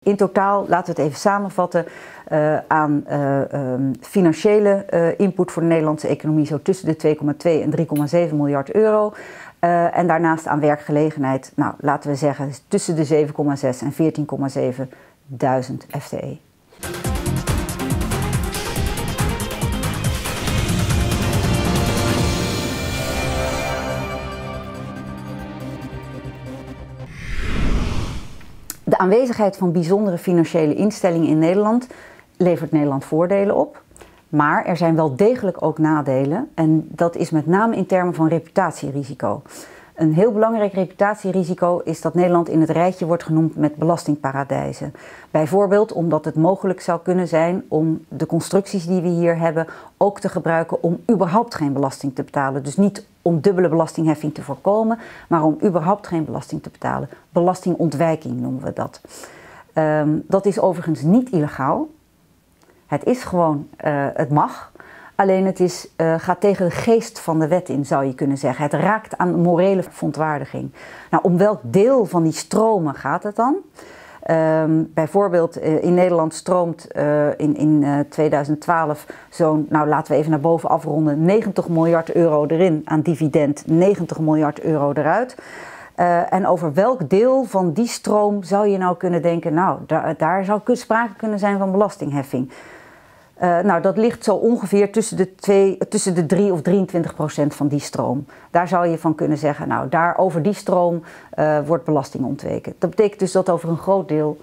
In totaal, laten we het even samenvatten, aan financiële input voor de Nederlandse economie zo tussen de 2,2 en 3,7 miljard euro. En daarnaast aan werkgelegenheid, nou, laten we zeggen tussen de 7,6 en 14,7 duizend FTE. De aanwezigheid van bijzondere financiële instellingen in Nederland levert Nederland voordelen op. Maar er zijn wel degelijk ook nadelen en dat is met name in termen van reputatierisico. Een heel belangrijk reputatierisico is dat Nederland in het rijtje wordt genoemd met belastingparadijzen. Bijvoorbeeld omdat het mogelijk zou kunnen zijn om de constructies die we hier hebben ook te gebruiken om überhaupt geen belasting te betalen. Dus niet om dubbele belastingheffing te voorkomen, maar om überhaupt geen belasting te betalen. Belastingontwijking noemen we dat. Dat is overigens niet illegaal. Het is gewoon, het mag. Alleen het gaat tegen de geest van de wet in, zou je kunnen zeggen. Het raakt aan morele verontwaardiging. Nou, om welk deel van die stromen gaat het dan? Bijvoorbeeld in Nederland stroomt in 2012 zo'n, nou laten we even naar boven afronden, 90 miljard euro erin aan dividend, 90 miljard euro eruit. En over welk deel van die stroom zou je nou kunnen denken, nou daar zou sprake kunnen zijn van belastingheffing. Nou, dat ligt zo ongeveer tussen de 3 of 23% van die stroom. Daar zou je van kunnen zeggen, nou, over die stroom wordt belasting ontweken. Dat betekent dus dat over een groot deel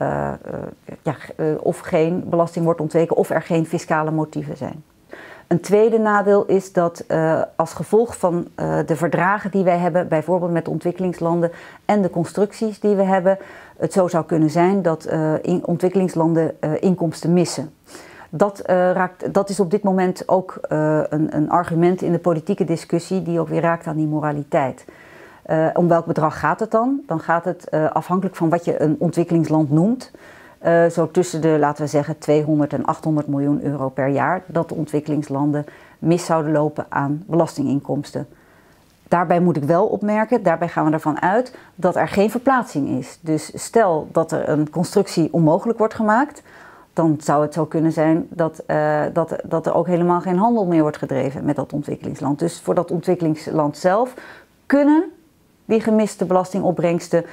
of geen belasting wordt ontweken of er geen fiscale motieven zijn. Een tweede nadeel is dat als gevolg van de verdragen die wij hebben, bijvoorbeeld met de ontwikkelingslanden en de constructies die we hebben, het zo zou kunnen zijn dat ontwikkelingslanden inkomsten missen. Dat is op dit moment ook een argument in de politieke discussie die ook weer raakt aan die moraliteit. Om welk bedrag gaat het dan? Dan gaat het afhankelijk van wat je een ontwikkelingsland noemt. Zo tussen de, laten we zeggen, 200 en 800 miljoen euro per jaar dat de ontwikkelingslanden mis zouden lopen aan belastinginkomsten. Daarbij moet ik wel opmerken, daarbij gaan we ervan uit dat er geen verplaatsing is. Dus stel dat er een constructie onmogelijk wordt gemaakt, dan zou het zo kunnen zijn dat er ook helemaal geen handel meer wordt gedreven met dat ontwikkelingsland. Dus voor dat ontwikkelingsland zelf kunnen die gemiste belastingopbrengsten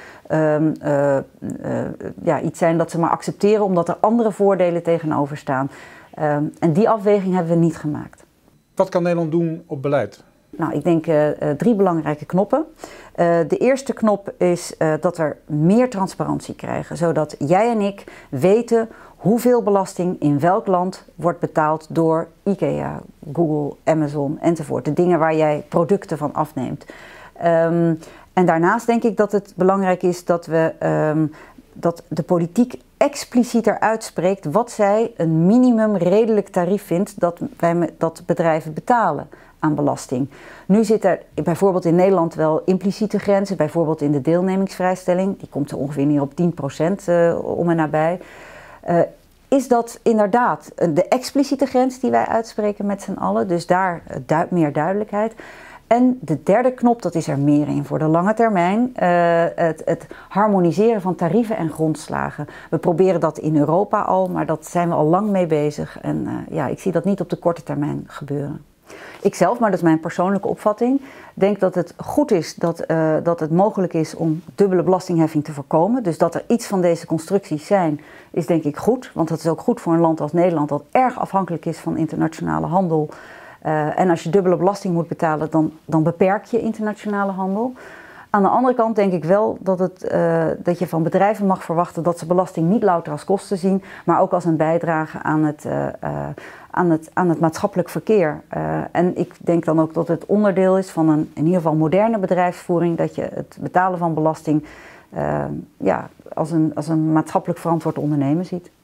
iets zijn dat ze maar accepteren omdat er andere voordelen tegenover staan. En die afweging hebben we niet gemaakt. Wat kan Nederland doen op beleid? Nou, ik denk 3 belangrijke knoppen. De eerste knop is dat we meer transparantie krijgen, zodat jij en ik weten hoeveel belasting in welk land wordt betaald door IKEA, Google, Amazon enzovoort. De dingen waar jij producten van afneemt. En daarnaast denk ik dat het belangrijk is dat de politiek explicieter uitspreekt wat zij een minimum redelijk tarief vindt dat bedrijven betalen aan belasting. Nu zit er bijvoorbeeld in Nederland wel impliciete grenzen, bijvoorbeeld in de deelnemingsvrijstelling, die komt zo ongeveer neer op 10% om en nabij. Is dat inderdaad de expliciete grens die wij uitspreken met z'n allen, dus daar meer duidelijkheid. En de derde knop, dat is er meer in voor de lange termijn, het harmoniseren van tarieven en grondslagen. We proberen dat in Europa al, maar daar zijn we al lang mee bezig. En ik zie dat niet op de korte termijn gebeuren. Ikzelf, maar dat is mijn persoonlijke opvatting, denk dat het goed is dat het mogelijk is om dubbele belastingheffing te voorkomen. Dus dat er iets van deze constructies zijn, is denk ik goed. Want dat is ook goed voor een land als Nederland dat erg afhankelijk is van internationale handel. En als je dubbele belasting moet betalen, dan beperk je internationale handel. Aan de andere kant denk ik wel dat je van bedrijven mag verwachten dat ze belasting niet louter als kosten zien, maar ook als een bijdrage aan het maatschappelijk verkeer. En ik denk dan ook dat het onderdeel is van in ieder geval moderne bedrijfsvoering, dat je het betalen van belasting als een maatschappelijk verantwoord ondernemen ziet.